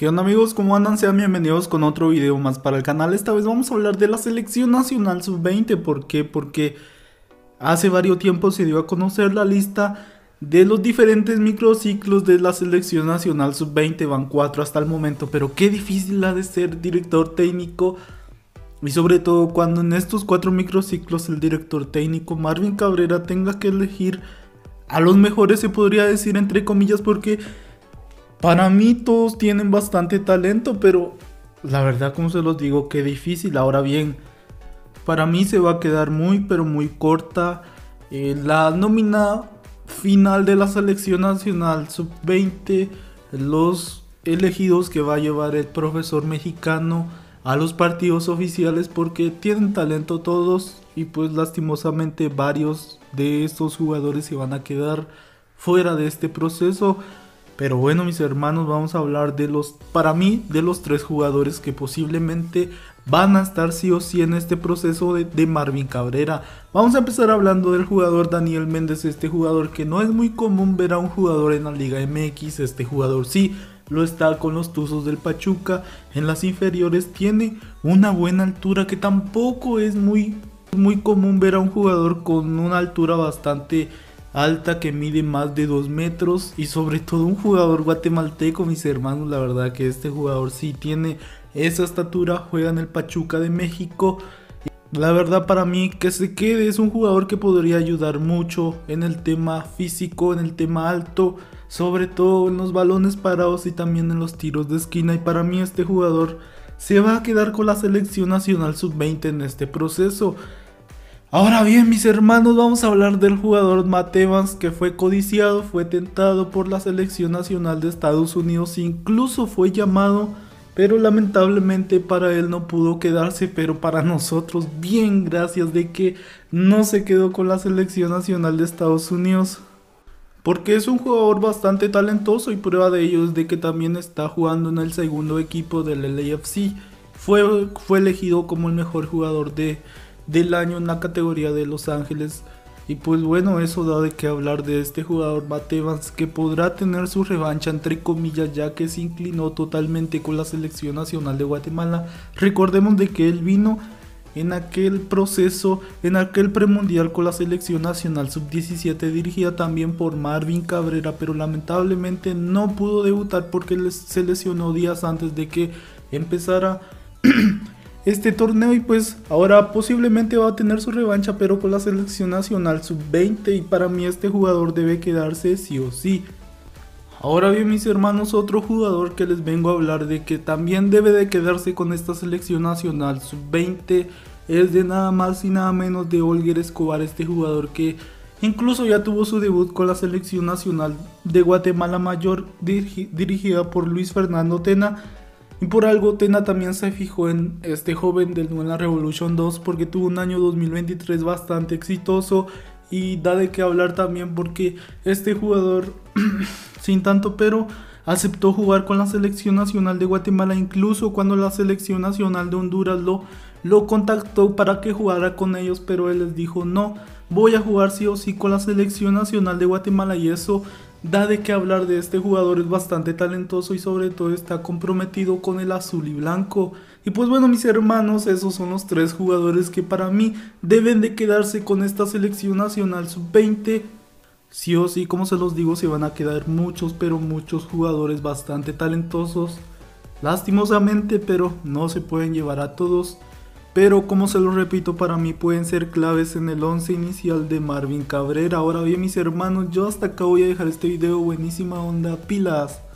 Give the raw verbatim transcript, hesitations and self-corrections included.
¿Qué onda amigos? ¿Cómo andan? Sean bienvenidos con otro video más para el canal. Esta vez vamos a hablar de la selección nacional sub veinte. ¿Por qué? Porque hace varios tiempos se dio a conocer la lista de los diferentes microciclos de la selección nacional sub veinte. Van cuatro hasta el momento, pero qué difícil ha de ser director técnico. Y sobre todo cuando en estos cuatro microciclos el director técnico Marvin Cabrera tenga que elegir a los mejores, se podría decir entre comillas, porque para mí todos tienen bastante talento, pero la verdad, como se los digo, qué difícil. Ahora bien, para mí se va a quedar muy pero muy corta eh, la nómina final de la selección nacional sub veinte, los elegidos que va a llevar el profesor mexicano a los partidos oficiales, porque tienen talento todos y pues lastimosamente varios de estos jugadores se van a quedar fuera de este proceso. Pero bueno, mis hermanos, vamos a hablar de los, para mí, de los tres jugadores que posiblemente van a estar sí o sí en este proceso de, de Marvin Cabrera. Vamos a empezar hablando del jugador Daniel Méndez, este jugador que no es muy común ver a un jugador en la Liga M X. Este jugador sí lo está con los Tuzos del Pachuca, en las inferiores tiene una buena altura, que tampoco es muy, muy común ver a un jugador con una altura bastante alta, que mide más de dos metros, y sobre todo un jugador guatemalteco, mis hermanos. La verdad que este jugador sí tiene esa estatura, juega en el Pachuca de México. La verdad, para mí que se quede, es un jugador que podría ayudar mucho en el tema físico, en el tema alto, sobre todo en los balones parados y también en los tiros de esquina. Y para mí este jugador se va a quedar con la selección nacional sub veinte en este proceso. Ahora bien, mis hermanos, vamos a hablar del jugador Matt Evans, que fue codiciado, fue tentado por la selección nacional de Estados Unidos, incluso fue llamado, pero lamentablemente para él no pudo quedarse. Pero para nosotros, bien, gracias de que no se quedó con la selección nacional de Estados Unidos, porque es un jugador bastante talentoso, y prueba de ello es de que también está jugando en el segundo equipo del L A F C. Fue, fue elegido como el mejor jugador de del año en la categoría de Los Ángeles. Y pues bueno, eso da de qué hablar de este jugador Matt Evans, que podrá tener su revancha entre comillas, ya que se inclinó totalmente con la selección nacional de Guatemala. Recordemos de que él vino en aquel proceso, en aquel premundial con la selección nacional sub diecisiete, dirigida también por Marvin Cabrera, pero lamentablemente no pudo debutar porque se lesionó días antes de que empezara este torneo. Y pues ahora posiblemente va a tener su revancha, pero con la selección nacional sub veinte, y para mí este jugador debe quedarse sí o sí. Ahora bien, mis hermanos, otro jugador que les vengo a hablar de que también debe de quedarse con esta selección nacional sub veinte es de nada más y nada menos de Olguer Escobar, este jugador que incluso ya tuvo su debut con la selección nacional de Guatemala Mayor, dirigi dirigida por Luis Fernando Tena. Y por algo Tena también se fijó en este joven del Nueva Revolution dos, porque tuvo un año dos mil veintitrés bastante exitoso. Y da de qué hablar también porque este jugador, sin tanto pero, aceptó jugar con la selección nacional de Guatemala, incluso cuando la selección nacional de Honduras lo, lo contactó para que jugara con ellos, pero él les dijo: no, voy a jugar sí o sí con la selección nacional de Guatemala. Y eso da de qué hablar de este jugador, es bastante talentoso y sobre todo está comprometido con el azul y blanco. Y pues bueno, mis hermanos, esos son los tres jugadores que para mí deben de quedarse con esta selección nacional sub veinte. Sí o sí, como se los digo, se van a quedar muchos, pero muchos jugadores bastante talentosos. Lastimosamente, pero no se pueden llevar a todos. Pero como se los repito, para mí pueden ser claves en el once inicial de Marvin Cabrera. Ahora bien, mis hermanos, yo hasta acá voy a dejar este video. Buenísima onda, pilas.